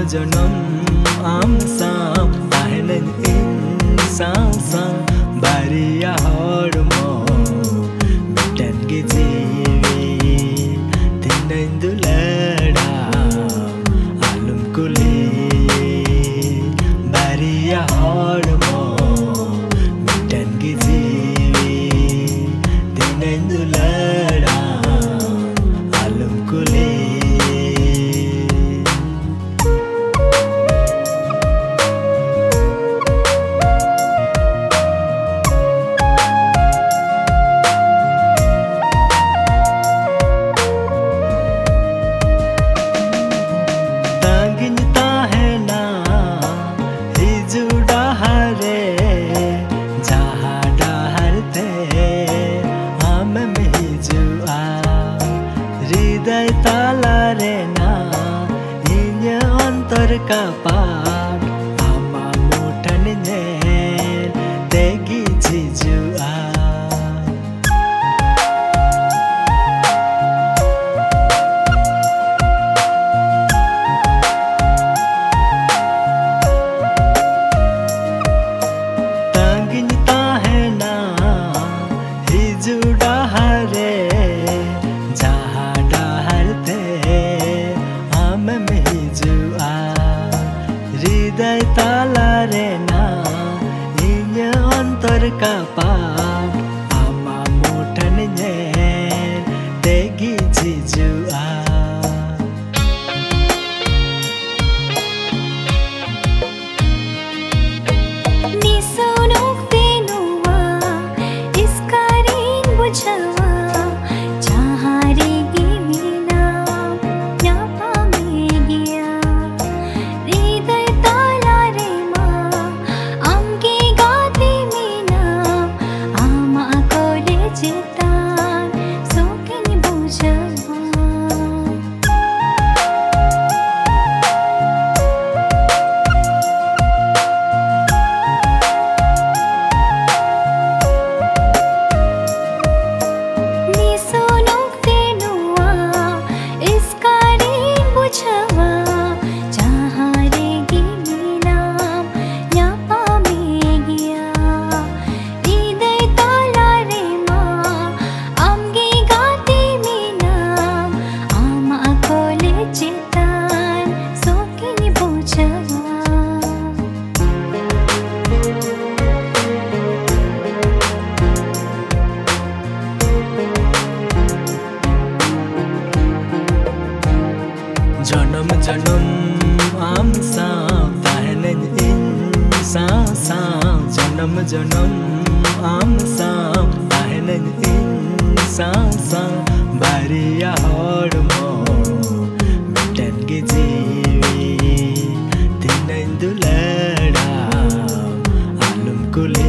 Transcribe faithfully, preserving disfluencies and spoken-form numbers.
जनम am sam tahnen in sam sam baria hormo mitan ge jeevi tinen dulada alum kuli baria hormo mitan ge jeevi tinen dulada alum kuli hृदय ताला रे ना inya antar kapan ama mutan ne tegi jijua tangin ta hai na hijuda hare hृदय ताला रे ना inya antar kapan ama mutan ne tegi jijua nisonok tenua iskarin bujawa jahare gimina nyapa megia hृदय ताला रे ma amge gati mina ama kole chetan sokin bujawa nisonok tenua iskarin bujawa jahare gimina nyapa megia hृदय ताला रे ma amge gati mina ama kole chetan sokin bujawa जनम जनम am sam tahnen in sam sam जनम जनम am sam tahnen in sam sam baria hormo mitan ge jeevi tinen dulada alum kuli